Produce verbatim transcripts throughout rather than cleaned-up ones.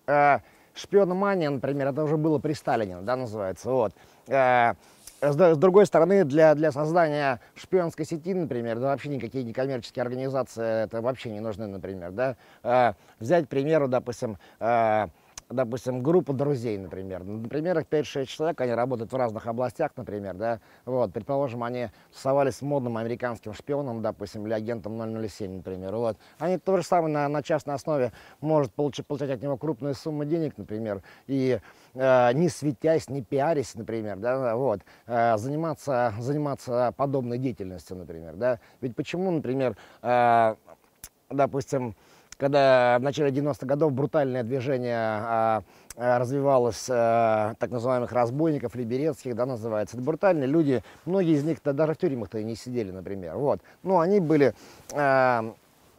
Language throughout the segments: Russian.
э, шпиономания, например, это уже было при Сталине, да, называется, вот. Э, С, с другой стороны, для, для создания шпионской сети, например, да, вообще никакие некоммерческие организации это вообще не нужны, например, да. Э, взять, к примеру, допустим, э, допустим, группу друзей, например. Например, их пять-шесть человек, они работают в разных областях, например, да. Вот, предположим, они тусовались с модным американским шпионом, допустим, или агентом ноль ноль семь, например. Вот. Они то же самое на, на частной основе может получить, получать от него крупную сумму денег, например, и э, не светясь, не пиарясь, например, да, вот, э, заниматься, заниматься подобной деятельностью, например, да. Ведь почему, например, э, допустим, когда в начале девяностых годов брутальное движение а, а, развивалось, а, так называемых разбойников, либерецких, да, называется. Это брутальные люди, многие из них-то даже в тюрьмах-то и не сидели, например. Вот. Но они были а,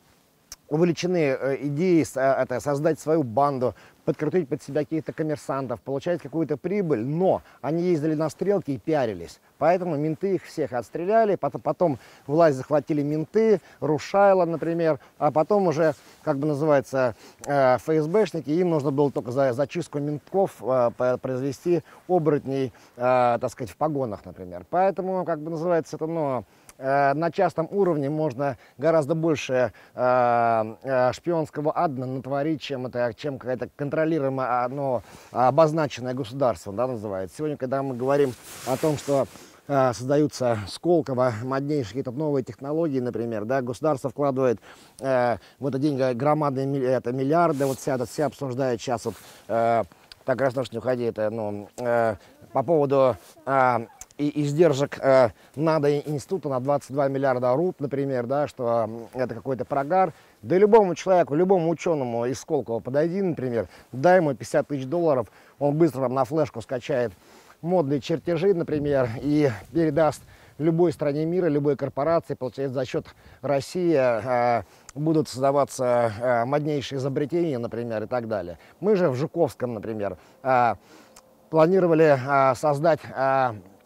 увлечены идеей это, создать свою банду, подкрутить под себя каких-то коммерсантов, получать какую-то прибыль, но они ездили на стрелки и пиарились. Поэтому менты их всех отстреляли, потом, потом власть захватили менты, Рушайло, например, а потом уже, как бы называется, э, ФСБшники, им нужно было только за зачистку ментков э, произвести оборотней, э, так сказать, в погонах, например. Поэтому, как бы называется, это, ну, на частном уровне можно гораздо больше э, э, шпионского ада натворить, чем это, чем какое-то контролируемое, но обозначенное государство, да, называется. Сегодня, когда мы говорим о том, что э, создаются Сколково, моднейшие какие-то новые технологии, например, да, государство вкладывает э, в это деньги громадные это, миллиарды, вот вся, все обсуждают сейчас, вот, э, так раз не уходи, это, ну, э, по поводу э, и издержек э, надо института на двадцать два миллиарда руб, например, да, что э, это какой-то прогар. Да и любому человеку, любому ученому из Сколково подойди, например, дай ему пятьдесят тысяч долларов, он быстро вам на флешку скачает модные чертежи, например, и передаст любой стране мира, любой корпорации, получается, за счет России э, будут создаваться э, моднейшие изобретения, например, и так далее. Мы же в Жуковском, например, э, планировали э, создать... Э,